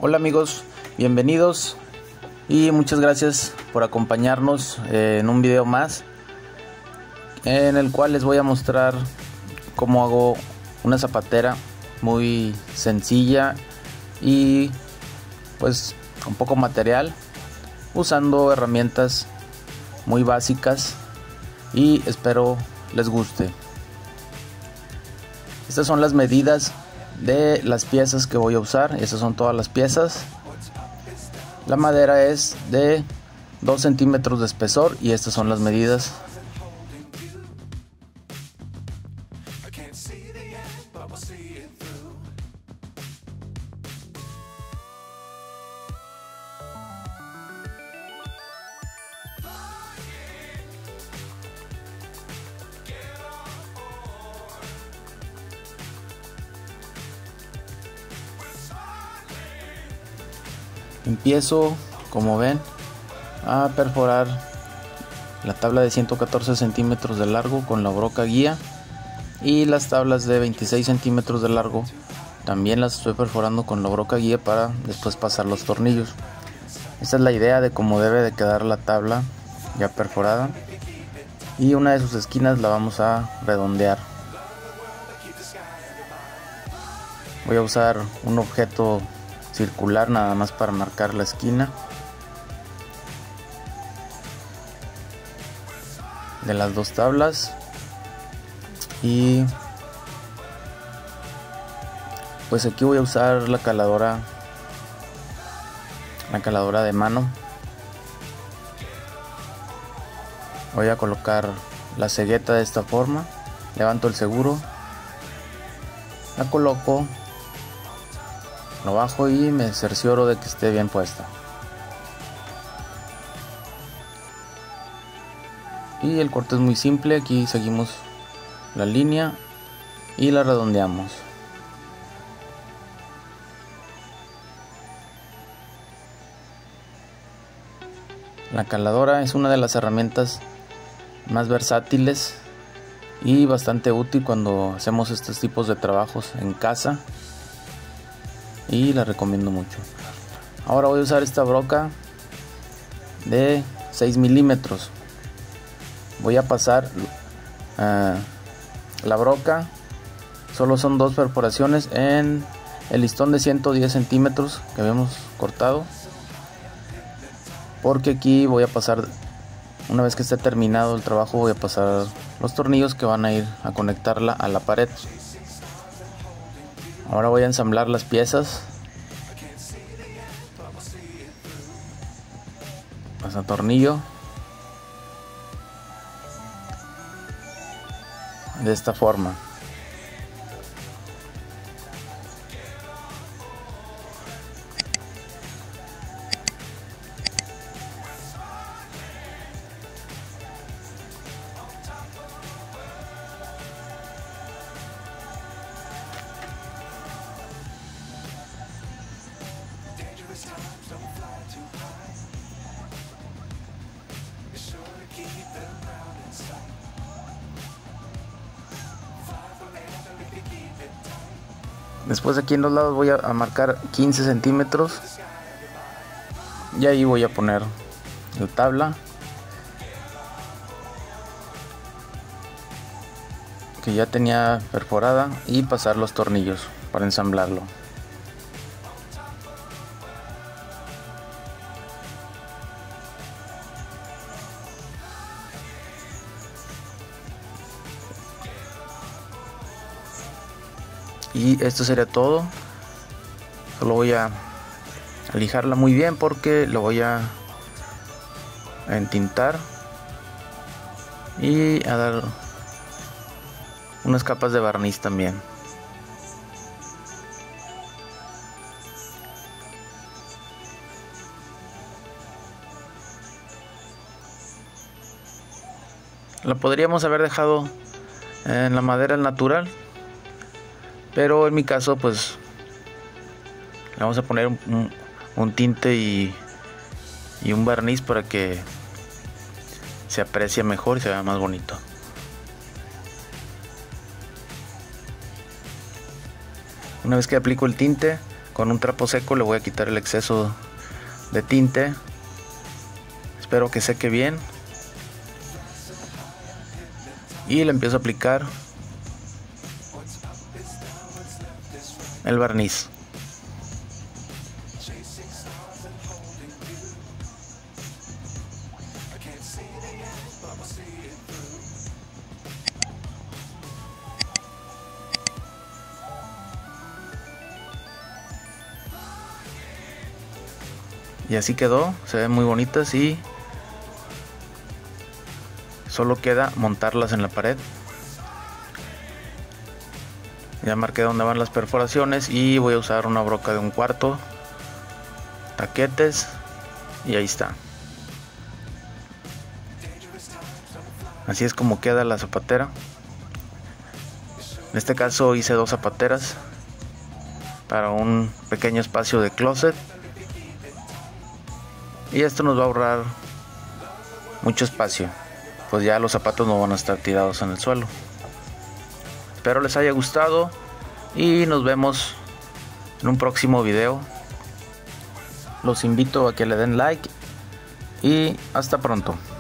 Hola amigos, bienvenidos y muchas gracias por acompañarnos en un video más en el cual les voy a mostrar cómo hago una zapatera muy sencilla y pues con poco material, usando herramientas muy básicas, y espero les guste. Estas son las medidas de las piezas que voy a usar. Estas son todas las piezas. La madera es de 2 centímetros de espesor y estas son las medidas. Empiezo, como ven, a perforar la tabla de 114 centímetros de largo con la broca guía, y las tablas de 26 centímetros de largo también las estoy perforando con la broca guía para después pasar los tornillos. Esta es la idea de cómo debe de quedar la tabla ya perforada, y una de sus esquinas la vamos a redondear. Voy a usar un objeto circular nada más para marcar la esquina de las dos tablas, y pues aquí voy a usar la caladora de mano. Voy a colocar la cegueta de esta forma, levanto el seguro, la coloco, lo bajo y me cercioro de que esté bien puesta. Y el corte es muy simple. Aquí seguimos la línea y la redondeamos. La caladora es una de las herramientas más versátiles y bastante útil cuando hacemos estos tipos de trabajos en casa, y la recomiendo mucho. Ahora voy a usar esta broca de 6 milímetros. Voy a pasar la broca, solo son 2 perforaciones en el listón de 110 centímetros que habíamos cortado, porque aquí voy a pasar, una vez que esté terminado el trabajo, voy a pasar los tornillos que van a ir a conectarla a la pared. Ahora voy a ensamblar las piezas. Pasa tornillo de esta forma. Después aquí en los lados voy a marcar 15 centímetros y ahí voy a poner la tabla que ya tenía perforada y pasar los tornillos para ensamblarlo. Y esto sería todo. Solo voy a lijarla muy bien porque lo voy a entintar y a dar unas capas de barniz también. La podríamos haber dejado en la madera natural, pero en mi caso pues le vamos a poner un tinte y un barniz para que se aprecie mejor y se vea más bonito. Una vez que aplico el tinte, Con un trapo seco le voy a quitar el exceso de tinte. Espero que seque bien. Y le empiezo a aplicar el barniz. Y así quedó, se ven muy bonitas y solo queda montarlas en la pared. Ya marqué dónde van las perforaciones y voy a usar una broca de 1/4, taquetes y ahí está. Así es como queda la zapatera. En este caso hice 2 zapateras para un pequeño espacio de closet. Y esto nos va a ahorrar mucho espacio, pues ya los zapatos no van a estar tirados en el suelo. Espero les haya gustado y nos vemos en un próximo video. Los invito a que le den like y hasta pronto.